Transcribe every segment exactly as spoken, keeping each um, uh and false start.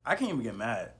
I can't even get mad.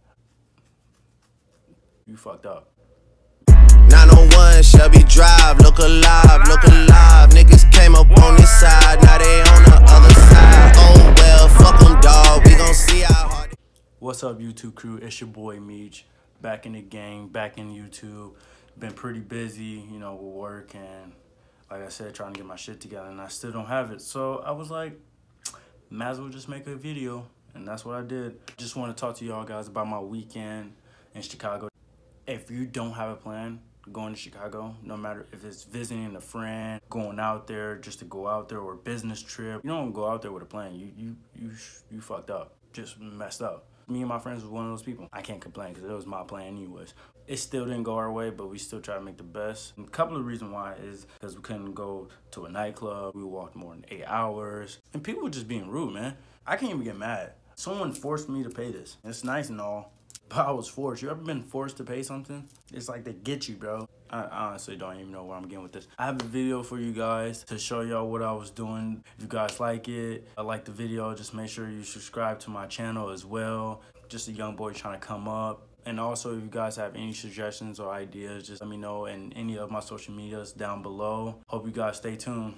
You fucked up. nine oh one Shelby Drive, look alive, look alive. Niggas came up on this side, now they on the other side. Oh well, fuck them, dawg. We gon' see how hard. What's up, YouTube crew? It's your boy Meech, back in the game, back in YouTube. Been pretty busy, you know, with work and, like I said, trying to get my shit together, and I still don't have it. So I was like, might as well just make a video, and that's what I did. Just want to talk to y'all guys about my weekend in Chicago. If you don't have a plan going to Chicago, no matter if it's visiting a friend, going out there just to go out there, or a business trip, you don't go out there with a plan. You you you you fucked up, just messed up. Me and my friends was one of those people. I can't complain because it was my plan anyways. It still didn't go our way, but we still try to make the best. And a couple of reasons why is because we couldn't go to a nightclub. We walked more than eight hours. And people were just being rude, man. I can't even get mad. Someone forced me to pay this. It's nice and all, but I was forced. You ever been forced to pay something? It's like they get you, bro. I honestly don't even know where I'm getting with this. I have a video for you guys to show y'all what I was doing. If you guys like it, I like the video, just make sure you subscribe to my channel as well. Just a young boy trying to come up. And also, if you guys have any suggestions or ideas, just let me know in any of my social medias down below. Hope you guys stay tuned.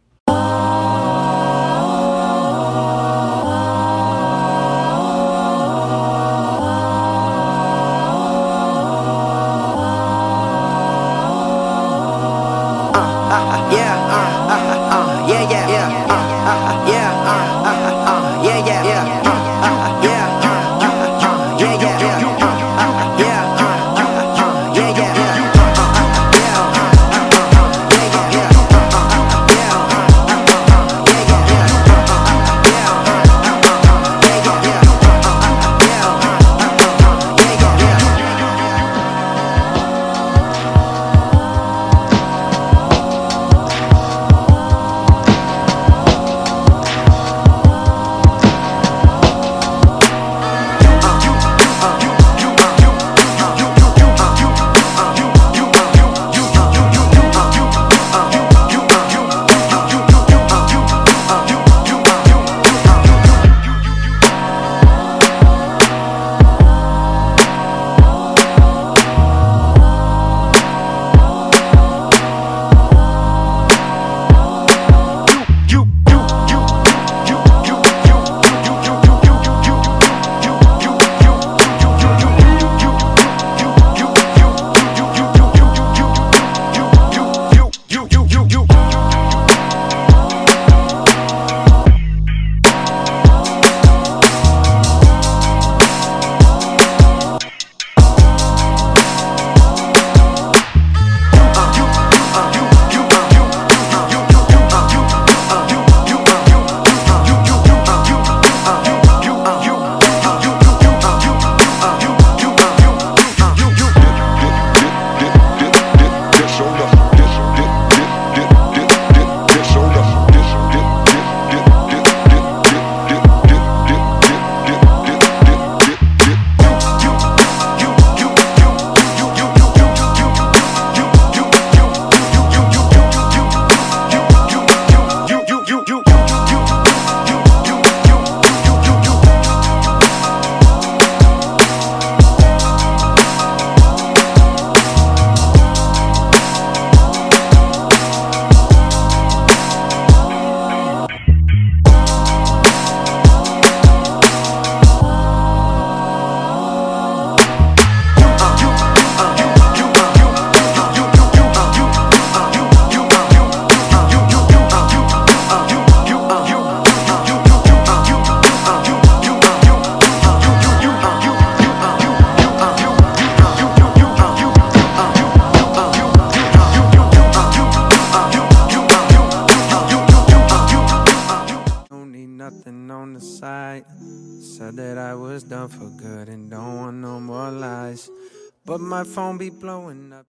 Said that I was done for good and don't want no more lies, but my phone be blowing up.